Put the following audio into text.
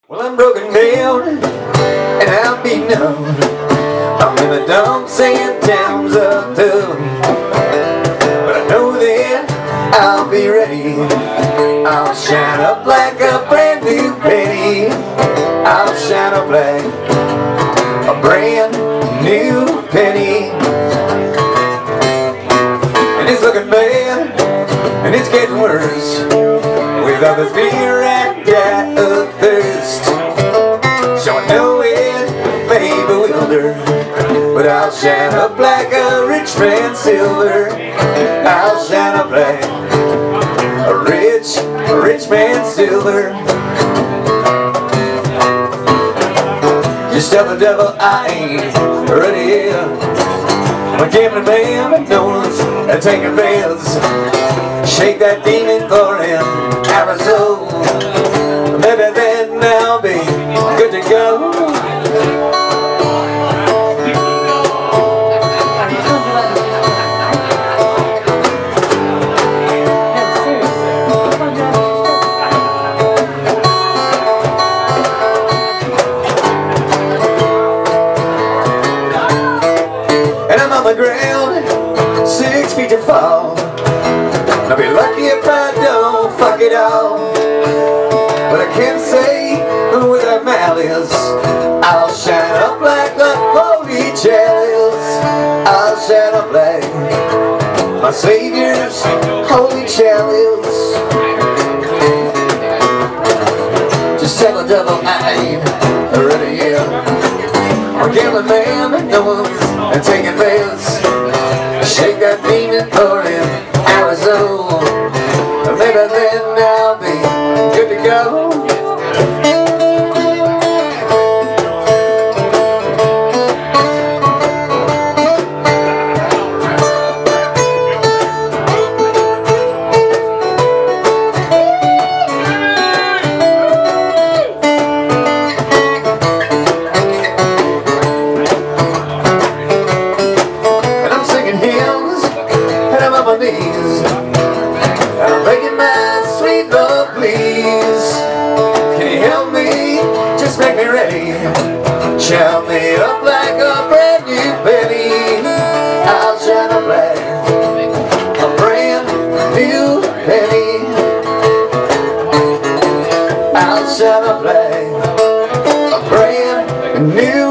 Well, I'm broken down, and I'll be known. I'm in the dumps and towns of doom. But I know that I'll be ready. I'll shine up like a brand new penny. I'll shine up like a brand new penny. And it's looking bad, and it's getting worse. Without this beer I die of thirst. So I know it may bewilder, but I'll shine up like a rich man's silver. I'll shine up like a rich man's silver. Just tell the devil I ain't ready yet. I'm a gambling man knows I'm taking bets. Shake that demon for him, Arizona. Maybe then I'll be good to go. And I'm on the ground, 6 feet to fall. I'll be lucky if I don't fuck it all. But I can't say without malice. I'll shine up like the holy chalice. I'll shine up like my Savior's holy chalice. Just tell the devil I ain't ready yet. I'm a gambling man that knows and taking bets. Shake that demon for him, Arizona. Maybe then I'll be good to go. And I'm singing hymns, and I'm on my knees. I'm begging my sweet Lord, please. Can you help me? Just make me ready. Shine me up like a brand new penny. I'll shine up like a brand new penny. I'll shine up like a brand new